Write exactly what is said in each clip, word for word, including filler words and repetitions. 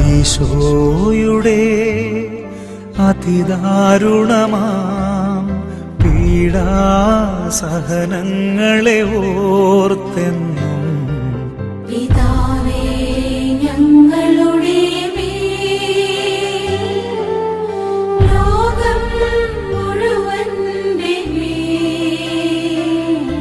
ഈശോയുടെ അതിദാരുണമാം പീഡാസഹനങ്ങളെ ഓർത്തെന്നും പിതാവേ ഞങ്ങളുടെ മേൽ ലോകം മുഴുവന്റെ മേൽ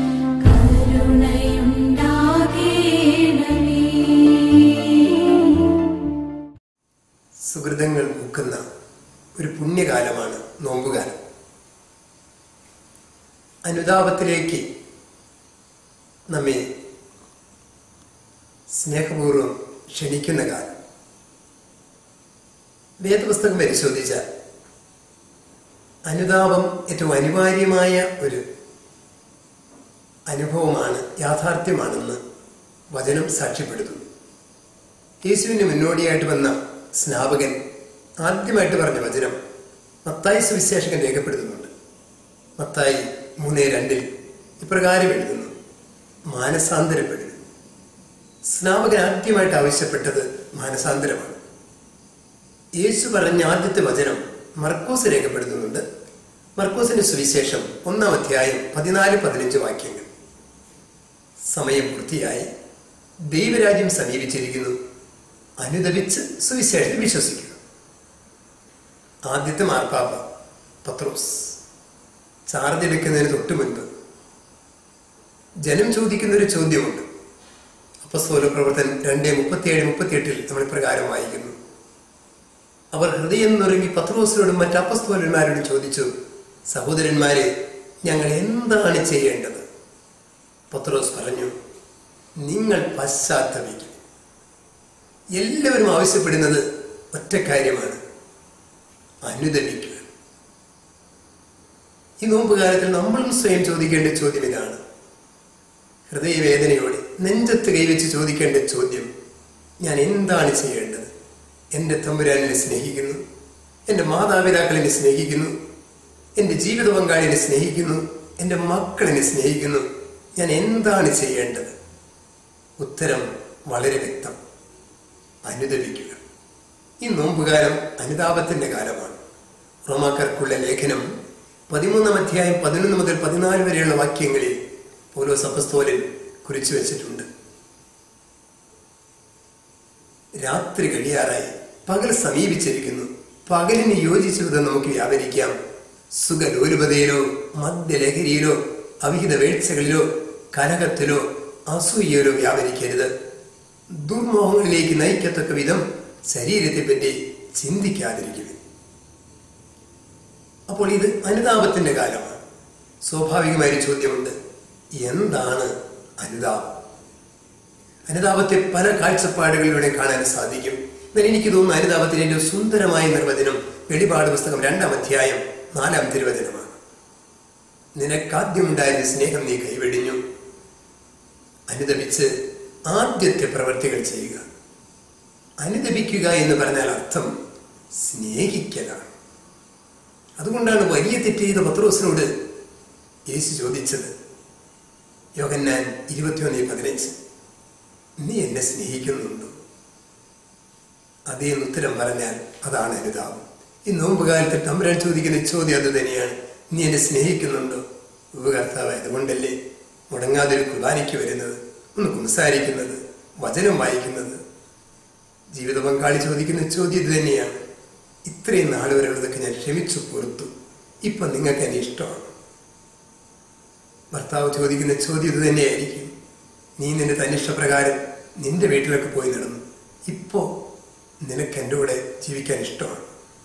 കരുണയുണ്ടാകേണമേ. സുഹൃതങ്ങൾ പൂക്കുന്ന ഒരു പുണ്യകാലമാണ് നോമ്പുകാലം. അനുതാപത്തിലേക്ക് നമ്മെ സ്നേഹപൂർവ്വം ക്ഷണിക്കുന്ന കാലം. വേദപുസ്തകം പരിശോധിച്ചാൽ അനുതാപം ഏറ്റവും അനിവാര്യമായ ഒരു അനുഭവമാണ്, യാഥാർത്ഥ്യമാണെന്ന് വചനം സാക്ഷ്യപ്പെടുത്തുന്നു. യേശുവിന് മുന്നോടിയായിട്ട് വന്ന സ്നാപകൻ ആദ്യമായിട്ട് പറഞ്ഞ വചനം മത്തായി സുവിശേഷകൻ രേഖപ്പെടുത്തുന്നുണ്ട്. മത്തായി മൂന്ന് രണ്ടിൽ ഇപ്രകാരം എഴുതുന്നു: മാനസാന്തരപ്പെടുക. സ്നാപകൻ ആദ്യമായിട്ട് ആവശ്യപ്പെട്ടത് മാനസാന്തരമാണ്. യേശു പറഞ്ഞ ആദ്യത്തെ വചനം മർക്കോസ് രേഖപ്പെടുത്തുന്നുണ്ട്. മർക്കോസിന്റെ സുവിശേഷം ഒന്നാം അധ്യായം പതിനാല് പതിനഞ്ച് വാക്യങ്ങൾ. സമയം പൂർത്തിയായി, ദൈവരാജ്യം സമീപിച്ചിരിക്കുന്നു, അനുദപിച്ച് സുവിശേഷത്തിൽ വിശ്വസിക്കുക. ആദ്യത്തെ മാർപ്പാപ്പ പത്രോസ് ചാർജ് എടുക്കുന്നതിന് തൊട്ട് മുൻപ് ജനം ചോദിക്കുന്നൊരു ചോദ്യമുണ്ട്. അപ്പസ്തോല പ്രവർത്തനം രണ്ട് മുപ്പത്തിയേഴ് മുപ്പത്തിയെട്ടിൽ നമ്മൾ പ്രകാരം വായിക്കുന്നു: അവർ ഹൃദയം നുറുങ്ങി പത്രോസിനോടും മറ്റ് അപ്പസ്തോലന്മാരോടും ചോദിച്ചു, സഹോദരന്മാരെ, ഞങ്ങൾ എന്താണ് ചെയ്യേണ്ടത്? പത്രോസ് പറഞ്ഞു, നിങ്ങൾ പശ്ചാത്തപിക്കും. എല്ലാവരും ആവശ്യപ്പെടുന്നത് ഒറ്റ കാര്യമാണ്: അനുദപിക്കുക. ഈ നോമ്പുകാലത്തിൽ നമ്മളും സ്വയം ചോദിക്കേണ്ട ചോദ്യം ഇതാണ്. ഹൃദയവേദനയോടെ നെഞ്ചത്ത് കൈവച്ച് ചോദിക്കേണ്ട ചോദ്യം: ഞാൻ എന്താണ് ചെയ്യേണ്ടത്? എൻ്റെ തമ്പുരാനെ സ്നേഹിക്കുന്നു, എൻ്റെ മാതാപിതാക്കളെന്നെ സ്നേഹിക്കുന്നു, എൻ്റെ ജീവിത പങ്കാളിയെ സ്നേഹിക്കുന്നു, എൻ്റെ മക്കളെന്നെ സ്നേഹിക്കുന്നു. ഞാൻ എന്താണ് ചെയ്യേണ്ടത്? ഉത്തരം വളരെ വ്യക്തം: അനുദപിക്കുക. ഈ നോമ്പുകാലം അനുതാപത്തിന്റെ കാലമാണ്. റോമാക്കാർക്കുള്ള ലേഖനം പതിമൂന്നാം അധ്യായം പതിനൊന്ന് മുതൽ പതിനാല് വരെയുള്ള വാക്യങ്ങളിൽ പൗലോസ് അപ്പസ്തോലൻ കുറിച്ചു വെച്ചിട്ടുണ്ട്. രാത്രി കഴിയാറായി, പകൽ സമീപിച്ചിരിക്കുന്നു. പകലിന് യോജിച്ച വിധം നമുക്ക് വ്യാപരിക്കാം. സുഖലോലുപതയിലോ മദ്യലഹരിയിലോ അവിഹിത വീഴ്ചകളിലോ കലഹത്തിലോ അസൂയയിലോ വ്യാപരിക്കരുത്. ദുർമോഹങ്ങളിലേക്ക് നയിക്കത്തക്ക വിധം ശരീരത്തെപ്പറ്റി ചിന്തിക്കാതിരിക്കുക. അപ്പോൾ ഇത് അനുതാപത്തിന്റെ കാലമാണ്. സ്വാഭാവികമായൊരു ചോദ്യമുണ്ട്: എന്താണ് അനുതാപം? അനുതാപത്തെ പല കാഴ്ചപ്പാടുകളിലൂടെ കാണാൻ സാധിക്കും. എന്നാൽ എനിക്ക് തോന്നുന്നു അനുതാപത്തിന്റെ ഏറ്റവും സുന്ദരമായ നിർവചനം വെളിപാട് പുസ്തകം രണ്ടാം അധ്യായം നാലാം തിരുവചനമാണ്. നിനക്കാദ്യമുണ്ടായിരുന്ന സ്നേഹം നീ കൈവെടിഞ്ഞു. അനുദപിച്ച് ആദ്യത്തെ പ്രവൃത്തികൾ ചെയ്യുക. അനുദപിക്കുക എന്ന് പറഞ്ഞാൽ അർത്ഥം സ്നേഹിക്കലാണ്. അതുകൊണ്ടാണ് വലിയ തെറ്റ് ചെയ്ത പത്രോസിനോട് യേശു ചോദിച്ചത്, യോഹന്നാൻ ഇരുപത്തിയൊന്ന് പതിനഞ്ച്, നീ എന്നെ സ്നേഹിക്കുന്നുണ്ടോ? അതേ ഉത്തരം പറഞ്ഞാൽ അതാണ് അനുതാപം. ഈ നോമ്പുകാലത്ത് തമ്പുരാൻ ചോദിക്കുന്ന ചോദ്യം അത് തന്നെയാണ്: നീ എന്നെ സ്നേഹിക്കുന്നുണ്ടോ? ഉപകർത്താവ് അതുകൊണ്ടല്ലേ മുടങ്ങാതൊരു കുർബാനയ്ക്ക് വരുന്നത്, ഒന്ന് സംസാരിക്കുന്നത്, വചനം വായിക്കുന്നത്. ജീവിത പങ്കാളി ചോദിക്കുന്ന ചോദ്യം ഇത് തന്നെയാണ്: ഇത്രയും നാളുവരെയുള്ളതൊക്കെ ഞാൻ ക്ഷമിച്ചു പൊറുത്തു, ഇപ്പം നിങ്ങൾക്ക് എന്നെ ഇഷ്ടമാണ്. ഭർത്താവ് ചോദിക്കുന്ന ചോദ്യം ഇത് തന്നെയായിരിക്കും: നീ നിന്റെ തന്നിഷ്ടപ്രകാരം നിന്റെ വീട്ടിലൊക്കെ പോയി നടന്നു, ഇപ്പോൾ നിനക്ക് എൻ്റെ കൂടെ ജീവിക്കാൻ ഇഷ്ടമാണ്.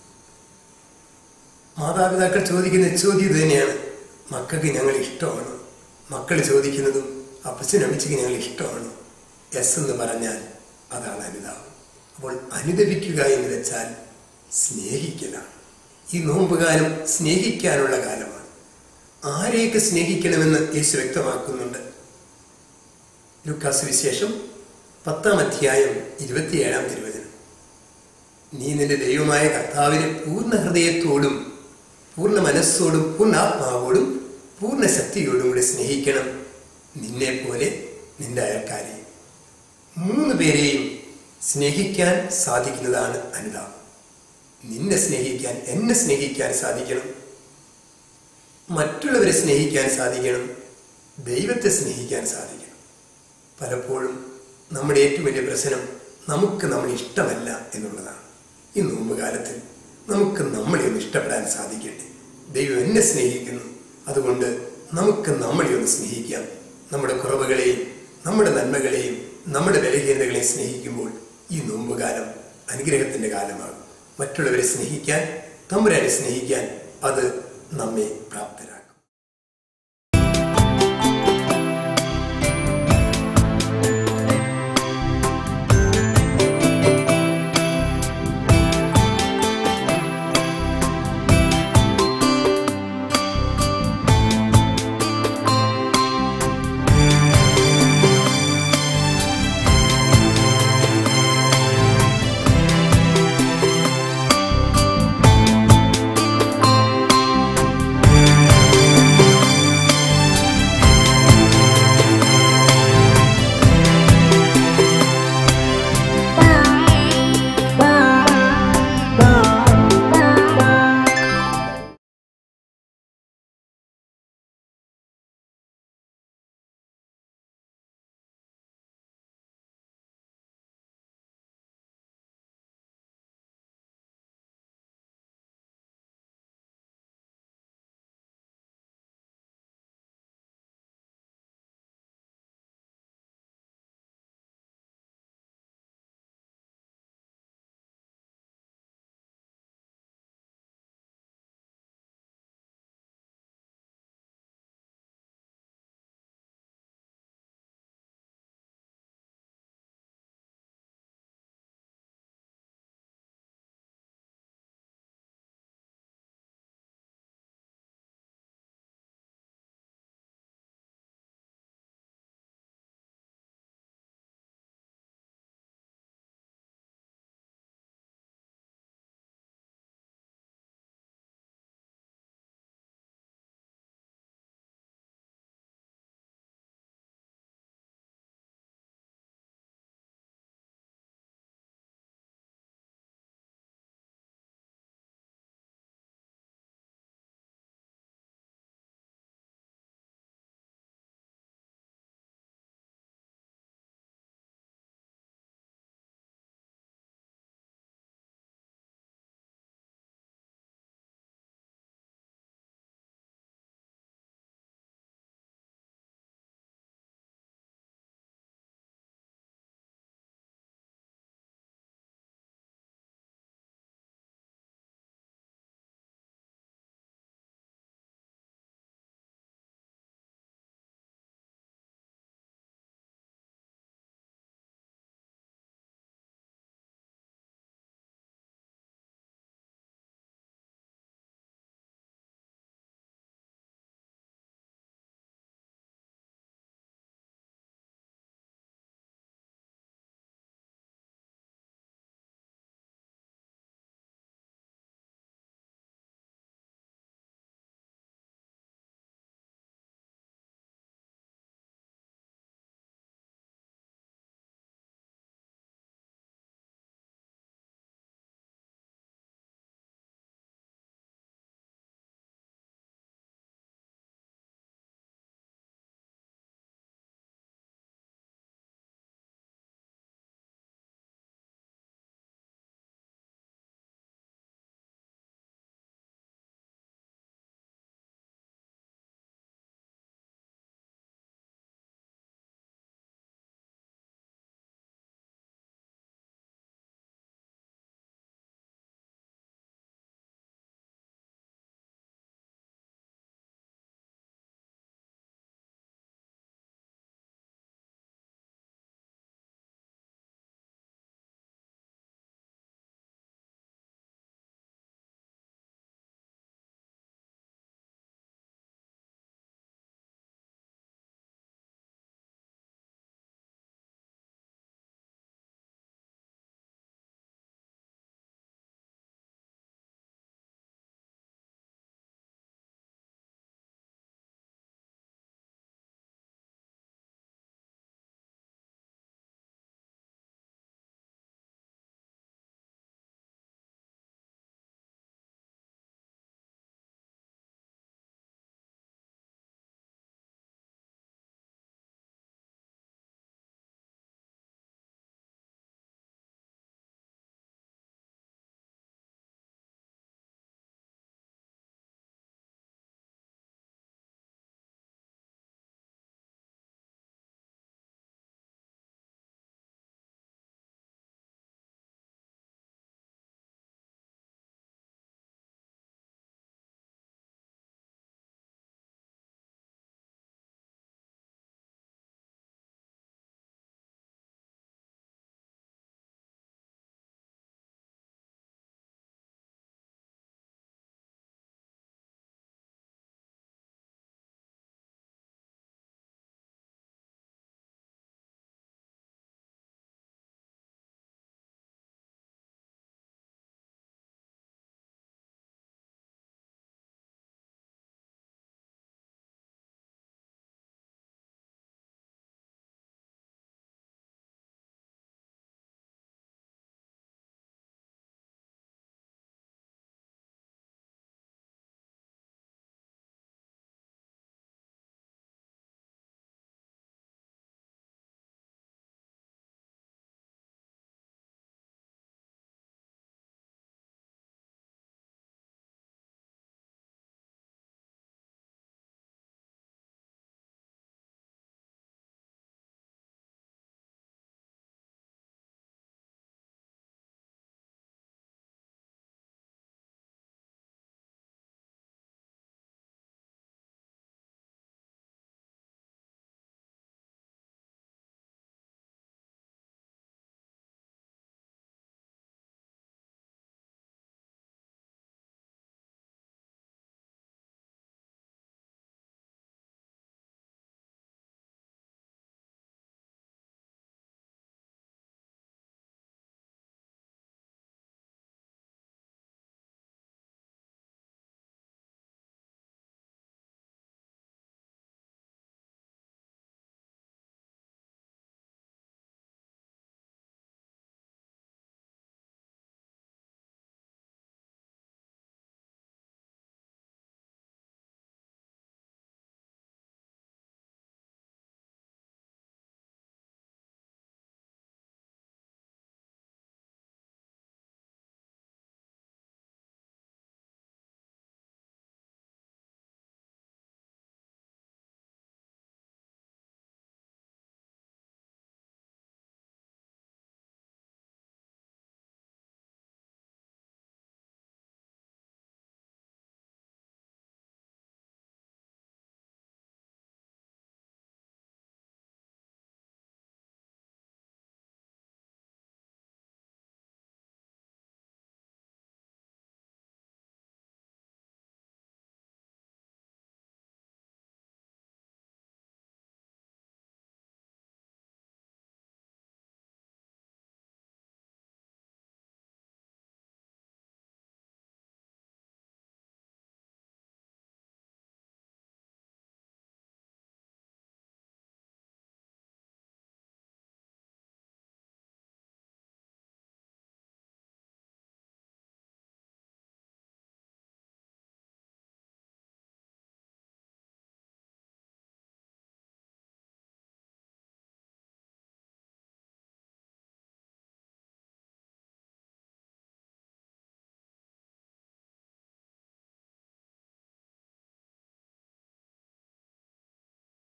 മാതാപിതാക്കൾ ചോദിക്കുന്ന ചോദ്യം ഇത് തന്നെയാണ്: മക്കൾക്ക് ഞങ്ങൾ ഇഷ്ടമാണ്. മക്കൾ ചോദിക്കുന്നതും അപ്പച്ചനും അമ്മച്ചിക്ക് ഞങ്ങൾ ഇഷ്ടമാണ്. എസ് എന്ന് പറഞ്ഞാൽ അതാണ് അനുതാപം. അപ്പോൾ അനുദപിക്കുക എന്ന് വെച്ചാൽ സ്നേഹിക്കലാണ്. ഈ നോമ്പുകാലം സ്നേഹിക്കാനുള്ള കാലമാണ്. ആരെയൊക്കെ സ്നേഹിക്കണമെന്ന് യേശു വ്യക്തമാക്കുന്നുണ്ട്. ലൂക്കാസ് സുവിശേഷം പത്താം അധ്യായം ഇരുപത്തിയേഴാം തിരുവചനം: നീ നിന്റെ ദൈവമായ കർത്താവിനെ പൂർണ്ണ ഹൃദയത്തോടും പൂർണ്ണ മനസ്സോടും പൂർണ്ണാത്മാവോടും പൂർണ്ണ ശക്തിയോടും കൂടി സ്നേഹിക്കണം, നിന്നെ പോലെ നിന്റെ അയൽക്കാരെയും. മൂന്ന് പേരെയും സ്നേഹിക്കാൻ സാധിക്കുന്നതാണ് അനുതാപം. നിന്നെ സ്നേഹിക്കാൻ, എന്നെ സ്നേഹിക്കാൻ സാധിക്കണം, മറ്റുള്ളവരെ സ്നേഹിക്കാൻ സാധിക്കണം, ദൈവത്തെ സ്നേഹിക്കാൻ സാധിക്കണം. പലപ്പോഴും നമ്മുടെ ഏറ്റവും വലിയ പ്രശ്നം നമുക്ക് നമ്മൾ ഇഷ്ടമല്ല എന്നുള്ളതാണ്. ഈ നോമ്പ് കാലത്തിൽ നമുക്ക് നമ്മളെ ഒന്ന് ഇഷ്ടപ്പെടാൻ സാധിക്കട്ടെ. ദൈവം എന്നെ സ്നേഹിക്കുന്നു, അതുകൊണ്ട് നമുക്ക് നമ്മളെ ഒന്ന് സ്നേഹിക്കാം. നമ്മുടെ കുറവുകളെയും നമ്മുടെ നന്മകളെയും നമ്മുടെ ബലഹീനതകളെയും സ്നേഹിക്കുമ്പോൾ ഈ നോമ്പുകാലം അനുഗ്രഹത്തിന്റെ കാലമാകും. മറ്റുള്ളവരെ സ്നേഹിക്കാൻ, തമ്പുരാനെ സ്നേഹിക്കാൻ അത് നമ്മെ പ്രാപ്തരാക്കും.